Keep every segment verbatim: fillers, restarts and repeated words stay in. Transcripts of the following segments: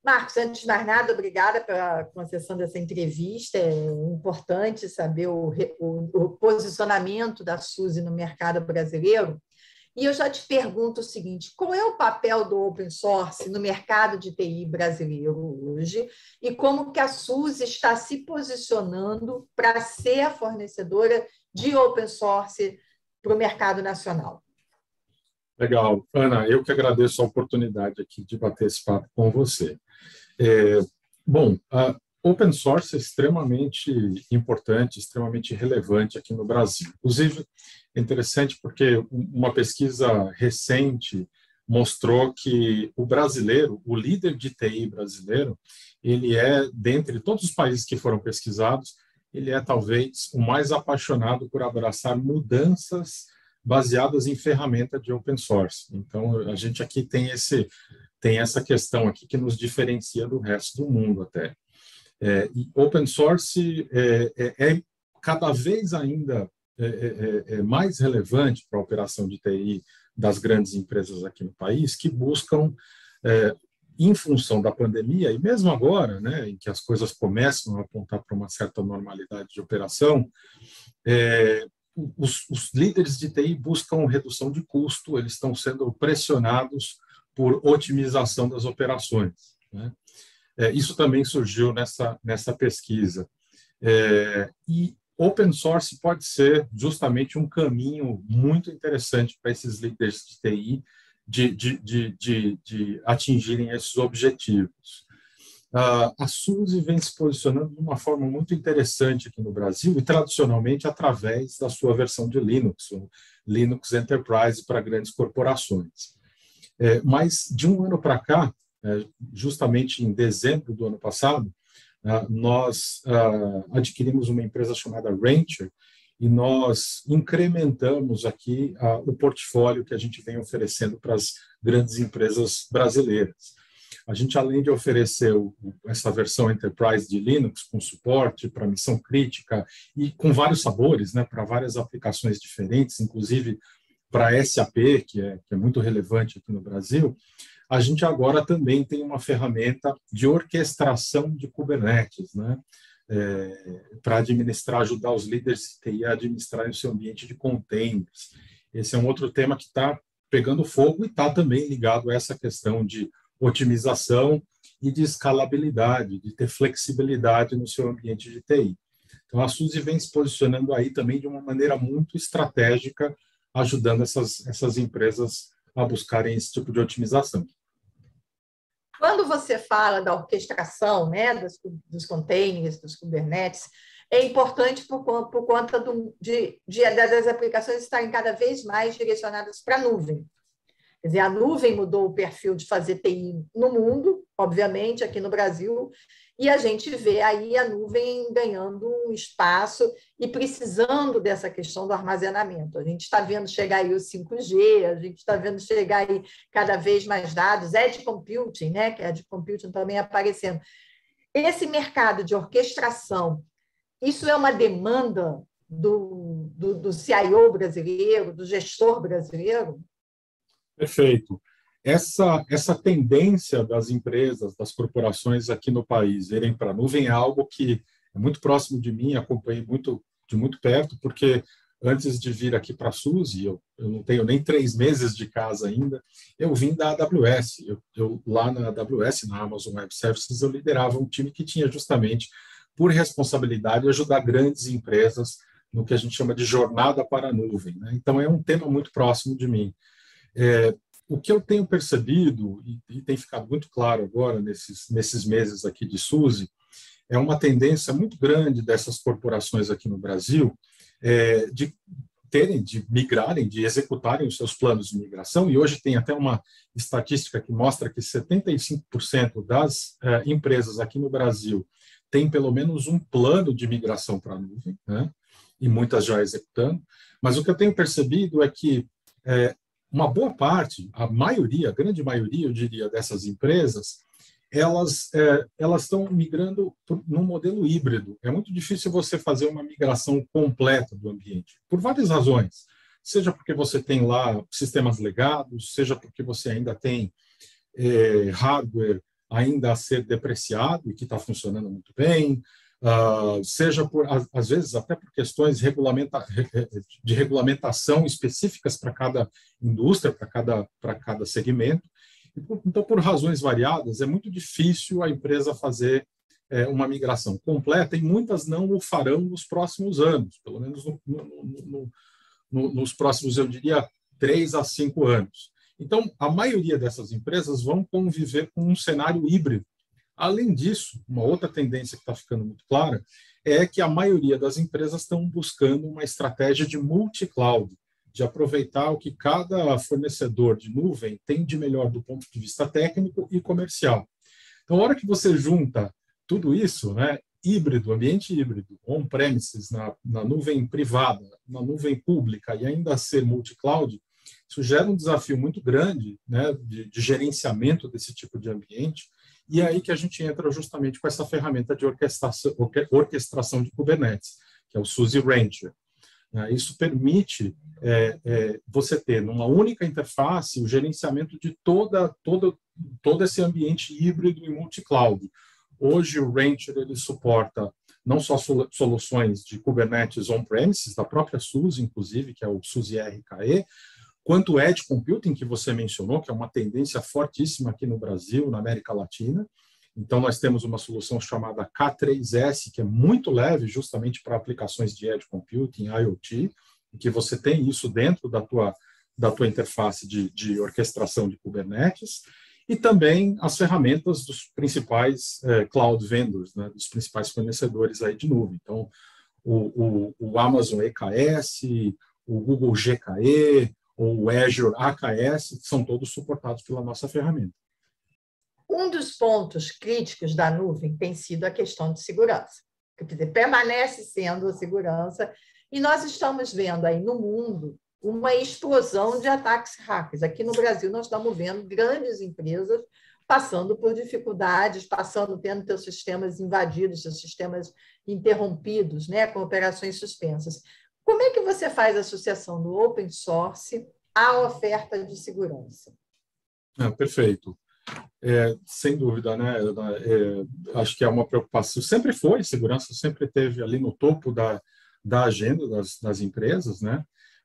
Marcos, antes de mais nada, obrigada pela concessão dessa entrevista. É importante saber o, o, o posicionamento da Suzy no mercado brasileiro. E eu já te pergunto o seguinte: qual é o papel do open source no mercado de T I brasileiro hoje e como que a Suzy está se posicionando para ser a fornecedora de open source para o mercado nacional? Legal. Ana, eu que agradeço a oportunidade aqui de bater esse papo com você. É, bom, a open source é extremamente importante, extremamente relevante aqui no Brasil. Inclusive, é interessante porque uma pesquisa recente mostrou que o brasileiro, o líder de T I brasileiro, ele é, dentre todos os países que foram pesquisados, ele é talvez o mais apaixonado por abraçar mudanças baseadas em ferramenta de open source. Então, a gente aqui tem esse tem essa questão aqui que nos diferencia do resto do mundo até. É, e open source é, é, é cada vez ainda é, é, é mais relevante para a operação de T I das grandes empresas aqui no país, que buscam, é, em função da pandemia, e mesmo agora, né, em que as coisas começam a apontar para uma certa normalidade de operação, é, os, os líderes de T I buscam redução de custo, eles estão sendo pressionados por otimização das operações, né? É, isso também surgiu nessa, nessa pesquisa. É, e open source pode ser justamente um caminho muito interessante para esses líderes de T I de, de, de, de, de atingirem esses objetivos. Uh, a Suzy vem se posicionando de uma forma muito interessante aqui no Brasil e tradicionalmente através da sua versão de Linux, o Linux Enterprise para grandes corporações. É, mas, de um ano para cá, é, justamente em dezembro do ano passado, é, nós é, adquirimos uma empresa chamada Rancher e nós incrementamos aqui é, o portfólio que a gente vem oferecendo para as grandes empresas brasileiras. A gente, além de oferecer o, essa versão Enterprise de Linux com suporte para missão crítica e com vários sabores, né, para várias aplicações diferentes, inclusive para S A P, que é, que é muito relevante aqui no Brasil, a gente agora também tem uma ferramenta de orquestração de Kubernetes, né? É, para administrar, ajudar os líderes de T I a administrar o seu ambiente de containers. Esse é um outro tema que está pegando fogo e está também ligado a essa questão de otimização e de escalabilidade, de ter flexibilidade no seu ambiente de T I. Então, a Suzy vem se posicionando aí também de uma maneira muito estratégica, ajudando essas, essas empresas a buscarem esse tipo de otimização. Quando você fala da orquestração, né, dos, dos containers, dos Kubernetes, é importante por, por conta do, de, de, das aplicações estarem cada vez mais direcionadas para a nuvem. Quer dizer, a nuvem mudou o perfil de fazer T I no mundo, obviamente, aqui no Brasil, e a gente vê aí a nuvem ganhando um espaço e precisando dessa questão do armazenamento. A gente está vendo chegar aí o cinco G, a gente está vendo chegar aí cada vez mais dados, edge computing, né, que é edge computing também aparecendo. Esse mercado de orquestração, isso é uma demanda do, do, do C I O brasileiro, do gestor brasileiro? Perfeito. Essa, essa tendência das empresas, das corporações aqui no país irem para a nuvem é algo que é muito próximo de mim, acompanhei muito, de muito perto, porque antes de vir aqui para a Suzy, eu, eu não tenho nem três meses de casa ainda, eu vim da A W S. Eu, eu, lá na A W S, na Amazon Web Services, eu liderava um time que tinha justamente por responsabilidade ajudar grandes empresas no que a gente chama de jornada para a nuvem, né? Então, é um tema muito próximo de mim. É, o que eu tenho percebido, e, e tem ficado muito claro agora, nesses, nesses meses aqui de Suzy, é uma tendência muito grande dessas corporações aqui no Brasil é, de terem, de migrarem, de executarem os seus planos de migração, e hoje tem até uma estatística que mostra que setenta e cinco por cento das é, empresas aqui no Brasil têm pelo menos um plano de migração para a nuvem, né? E muitas já executando, mas o que eu tenho percebido é que é, uma boa parte, a maioria, a grande maioria, eu diria, dessas empresas, elas é, elas estão migrando num modelo híbrido. É muito difícil você fazer uma migração completa do ambiente, por várias razões. Seja porque você tem lá sistemas legados, seja porque você ainda tem é, hardware ainda a ser depreciado e que está funcionando muito bem, uh, seja por, às vezes, até por questões regulamenta, de regulamentação específicas para cada indústria, para cada, para cada segmento. Então, por razões variadas, é muito difícil a empresa fazer é, uma migração completa, e muitas não o farão nos próximos anos, pelo menos no, no, no, no, nos próximos, eu diria, três a cinco anos. Então, a maioria dessas empresas vão conviver com um cenário híbrido. Além disso, uma outra tendência que está ficando muito clara é que a maioria das empresas estão buscando uma estratégia de multi-cloud, de aproveitar o que cada fornecedor de nuvem tem de melhor do ponto de vista técnico e comercial. Então, a hora que você junta tudo isso, né, híbrido, ambiente híbrido, on-premises, na, na nuvem privada, na nuvem pública e ainda ser multi-cloud, isso gera um desafio muito grande, né, de, de gerenciamento desse tipo de ambiente, e é aí que a gente entra justamente com essa ferramenta de orquestração, orquestração de Kubernetes, que é o SUSE Rancher. Isso permite é, é, você ter, numa única interface, o gerenciamento de toda, toda, todo esse ambiente híbrido e multi-cloud. Hoje, o Rancher ele suporta não só soluções de Kubernetes on-premises, da própria SUSE, inclusive, que é o SUSE R K E, quanto o Edge Computing, que você mencionou, que é uma tendência fortíssima aqui no Brasil, na América Latina. Então, nós temos uma solução chamada K três S, que é muito leve, justamente para aplicações de Edge Computing, IoT, em que você tem isso dentro da tua, da tua interface de, de orquestração de Kubernetes, e também as ferramentas dos principais eh, cloud vendors, né, dos principais fornecedores aí de nuvem. Então, o, o, o Amazon E K S, o Google G K E, ou o Azure A K S, são todos suportados pela nossa ferramenta. Um dos pontos críticos da nuvem tem sido a questão de segurança. Quer dizer, permanece sendo a segurança, e nós estamos vendo aí no mundo uma explosão de ataques hackers. Aqui no Brasil, nós estamos vendo grandes empresas passando por dificuldades, passando, tendo seus sistemas invadidos, seus sistemas interrompidos, né, com operações suspensas. Como é que você faz a associação do open source à oferta de segurança? Ah, perfeito. É, sem dúvida, né? É, acho que é uma preocupação. Sempre foi, segurança sempre esteve ali no topo da, da agenda das, das empresas, né?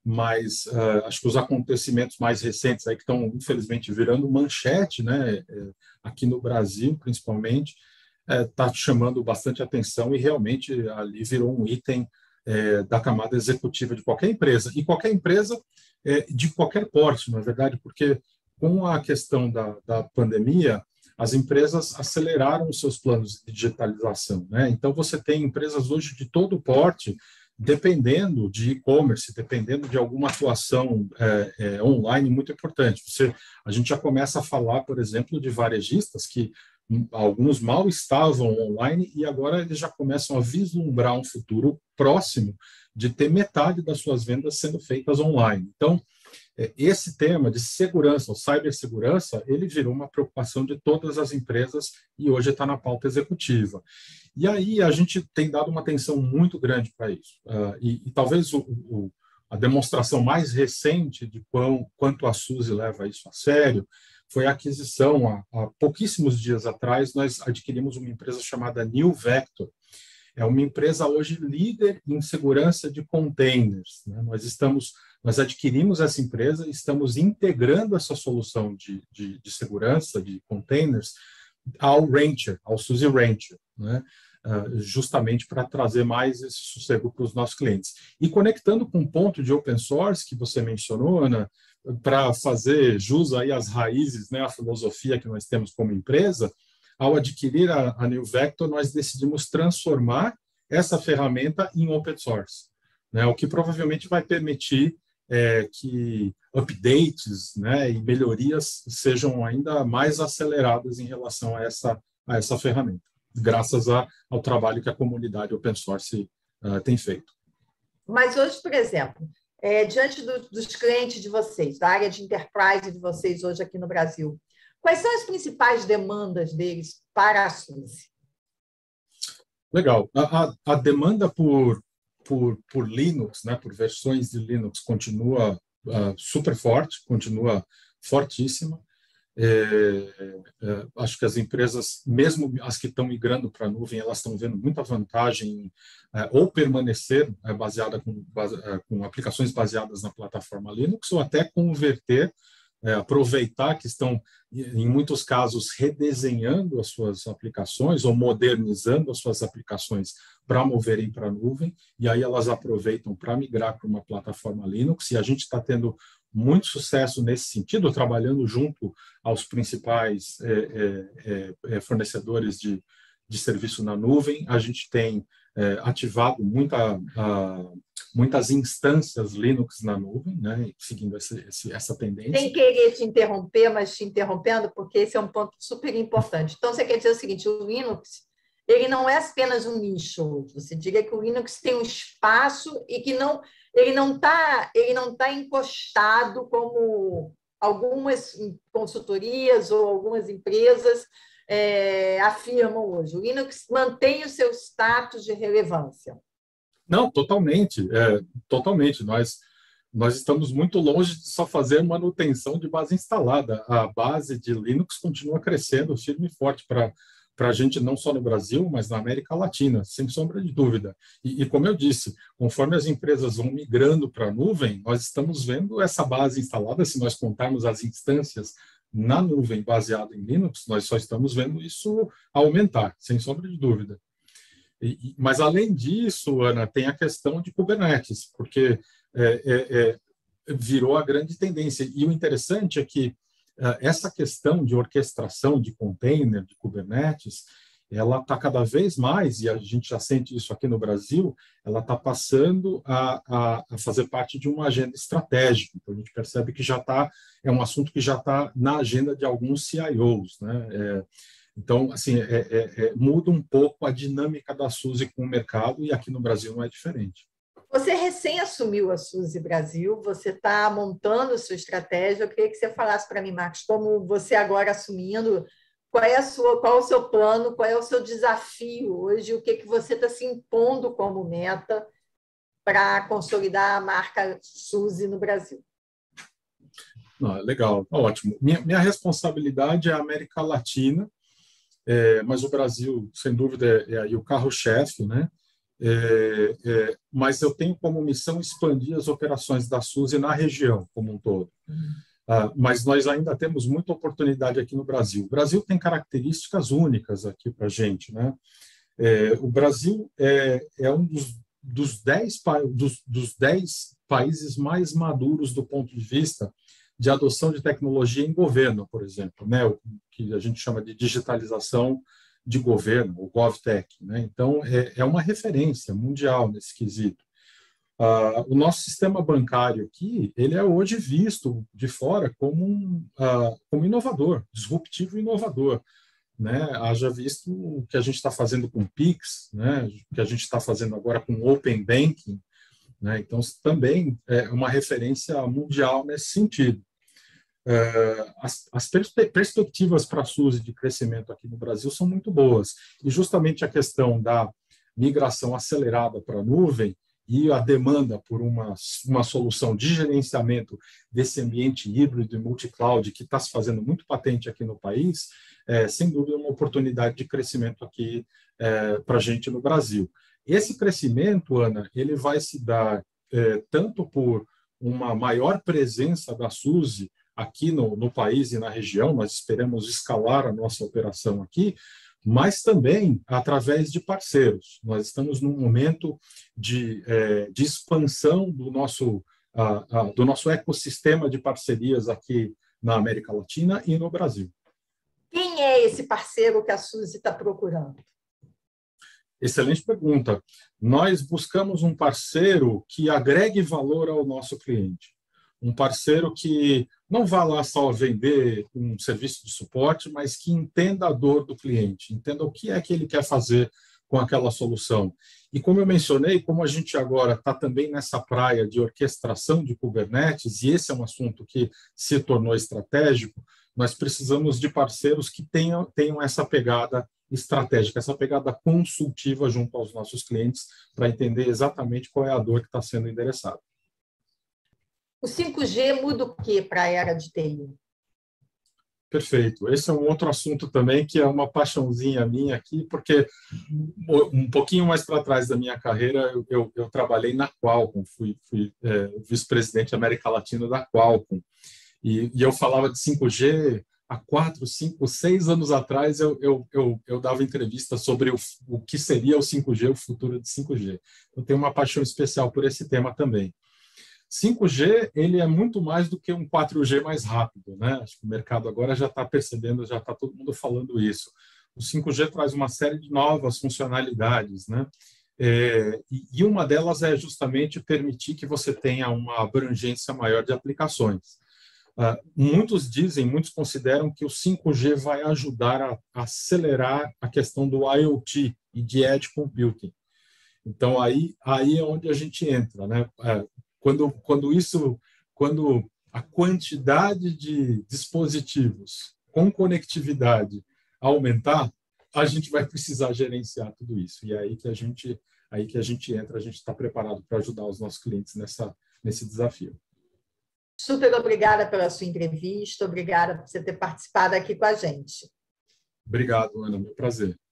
Mas uh, acho que os acontecimentos mais recentes aí que estão, infelizmente, virando manchete, né? É, aqui no Brasil, principalmente, está é, chamando bastante atenção, e realmente ali virou um item é, da camada executiva de qualquer empresa. E qualquer empresa é, de qualquer porte, na verdade, porque com a questão da, da pandemia, as empresas aceleraram os seus planos de digitalização, né? Então, você tem empresas hoje de todo o porte, dependendo de e-commerce, dependendo de alguma atuação é, é, online muito importante. Você, a gente já começa a falar, por exemplo, de varejistas que alguns mal estavam online e agora eles já começam a vislumbrar um futuro próximo de ter metade das suas vendas sendo feitas online. Então, esse tema de segurança, ou cibersegurança, ele virou uma preocupação de todas as empresas e hoje está na pauta executiva. E aí a gente tem dado uma atenção muito grande para isso. Uh, e, e talvez o, o, a demonstração mais recente de quão, quanto a SUSE leva isso a sério foi a aquisição, há, há pouquíssimos dias atrás, nós adquirimos uma empresa chamada NewVector. É uma empresa hoje líder em segurança de containers, né? Nós estamos, nós adquirimos essa empresa e estamos integrando essa solução de, de, de segurança de containers ao Rancher, ao SUSE Rancher, né? Uh, justamente para trazer mais esse sossego para os nossos clientes. E conectando com o ponto de open source que você mencionou, Ana, para fazer jus aí às raízes, né, a filosofia que nós temos como empresa, ao adquirir a, a NewVector, nós decidimos transformar essa ferramenta em open source, né, o que provavelmente vai permitir é, que updates, né, e melhorias sejam ainda mais aceleradas em relação a essa, a essa ferramenta, graças a, ao trabalho que a comunidade open source uh, tem feito. Mas hoje, por exemplo, é, diante do, dos clientes de vocês, da área de enterprise de vocês hoje aqui no Brasil, quais são as principais demandas deles para a SUSE? Legal. A, a, a demanda por, por, por Linux, né, por versões de Linux, continua uh, super forte, continua fortíssima. É, é, acho que as empresas, mesmo as que estão migrando para a nuvem, elas estão vendo muita vantagem em é, ou permanecer é, baseada com, base, é, com aplicações baseadas na plataforma Linux, ou até converter, é, aproveitar que estão, em muitos casos, redesenhando as suas aplicações ou modernizando as suas aplicações para moverem para a nuvem, e aí elas aproveitam para migrar para uma plataforma Linux, e a gente está tendo muito sucesso nesse sentido, trabalhando junto aos principais é, é, é, fornecedores de, de serviço na nuvem. A gente tem é, ativado muita, a, muitas instâncias Linux na nuvem, né, seguindo esse, esse, essa tendência. Sem querer te interromper, mas te interrompendo, porque esse é um ponto super importante. Então, você quer dizer o seguinte, o Linux, ele não é apenas um nicho. Você diria que o Linux tem um espaço e que não, ele não está ele não tá encostado como algumas consultorias ou algumas empresas é, afirmam hoje. O Linux mantém o seu status de relevância. Não, totalmente. É, totalmente. Nós, nós estamos muito longe de só fazer manutenção de base instalada. A base de Linux continua crescendo firme e forte para para a gente, não só no Brasil, mas na América Latina, sem sombra de dúvida. E, e como eu disse, conforme as empresas vão migrando para a nuvem, nós estamos vendo essa base instalada, se nós contarmos as instâncias na nuvem baseado em Linux, nós só estamos vendo isso aumentar, sem sombra de dúvida. E, mas, além disso, Ana, tem a questão de Kubernetes, porque é, é, é, virou a grande tendência. E o interessante é que essa questão de orquestração de container, de Kubernetes, ela está cada vez mais, e a gente já sente isso aqui no Brasil, ela está passando a, a, a fazer parte de uma agenda estratégica. Então, a gente percebe que já está, é um assunto que já está na agenda de alguns C I Os, né? É, então, assim, é, é, é, muda um pouco a dinâmica da SUSE com o mercado, e aqui no Brasil não é diferente. Você recém assumiu a SUSE Brasil, você está montando sua estratégia. Eu queria que você falasse para mim, Marcos, como você agora assumindo, qual é a sua, qual é o seu plano, qual é o seu desafio hoje, o que, que você está se impondo como meta para consolidar a marca SUSE no Brasil. Não, legal, ótimo. Minha, minha responsabilidade é a América Latina, é, mas o Brasil, sem dúvida, é, é aí o carro-chefe, né? É, é, mas eu tenho como missão expandir as operações da SUSE na região como um todo. Uhum. Ah, mas nós ainda temos muita oportunidade aqui no Brasil. O Brasil tem características únicas aqui para a gente, né? É, o Brasil é, é um dos, dos, dez, dos, dos dez países mais maduros do ponto de vista de adoção de tecnologia em governo, por exemplo, né? O que a gente chama de digitalização de governo, o GovTech, né? Então, é, é uma referência mundial nesse quesito. Ah, o nosso sistema bancário aqui, ele é hoje visto de fora como, um, ah, como inovador, disruptivo e inovador, né? Haja visto o que a gente está fazendo com o Pix, né? O que a gente está fazendo agora com o Open Banking, né? Então, também é uma referência mundial nesse sentido. As, as perspectivas para a SUSE de crescimento aqui no Brasil são muito boas. E justamente a questão da migração acelerada para a nuvem e a demanda por uma, uma solução de gerenciamento desse ambiente híbrido e multi-cloud que está se fazendo muito patente aqui no país, é, sem dúvida, uma oportunidade de crescimento aqui é, para a gente no Brasil. Esse crescimento, Ana, ele vai se dar é, tanto por uma maior presença da SUSE aqui no, no país e na região, nós esperamos escalar a nossa operação aqui, mas também através de parceiros. Nós estamos num momento de, é, de expansão do nosso, a, a, do nosso ecossistema de parcerias aqui na América Latina e no Brasil. Quem é esse parceiro que a SUSE está procurando? Excelente pergunta. Nós buscamos um parceiro que agregue valor ao nosso cliente. Um parceiro que não vá lá só vender um serviço de suporte, mas que entenda a dor do cliente, entenda o que é que ele quer fazer com aquela solução. E como eu mencionei, como a gente agora está também nessa praia de orquestração de Kubernetes, e esse é um assunto que se tornou estratégico, nós precisamos de parceiros que tenham, tenham essa pegada estratégica, essa pegada consultiva junto aos nossos clientes, para entender exatamente qual é a dor que está sendo endereçada. O cinco G muda o que para a era de T I? Perfeito. Esse é um outro assunto também que é uma paixãozinha minha aqui, porque um pouquinho mais para trás da minha carreira, eu, eu, eu trabalhei na Qualcomm, fui, fui é, vice-presidente da América Latina da Qualcomm, e, e eu falava de cinco G há quatro, cinco, seis anos atrás, eu, eu, eu, eu dava entrevista sobre o, o que seria o cinco G, o futuro de cinco G. Eu tenho uma paixão especial por esse tema também. cinco G ele é muito mais do que um quatro G mais rápido, né? Acho que o mercado agora já está percebendo, já está todo mundo falando isso. O cinco G traz uma série de novas funcionalidades, né? É, e uma delas é justamente permitir que você tenha uma abrangência maior de aplicações. Uh, muitos dizem, muitos consideram que o cinco G vai ajudar a, a acelerar a questão do IoT e de Edge Computing. Então, aí, aí é onde a gente entra, né? Uh, quando, quando isso, quando a quantidade de dispositivos com conectividade aumentar, a gente vai precisar gerenciar tudo isso. E é aí que a gente, aí que a gente entra, a gente está preparado para ajudar os nossos clientes nessa, nesse desafio. Super obrigada pela sua entrevista, obrigada por você ter participado aqui com a gente. Obrigado, Ana, meu prazer.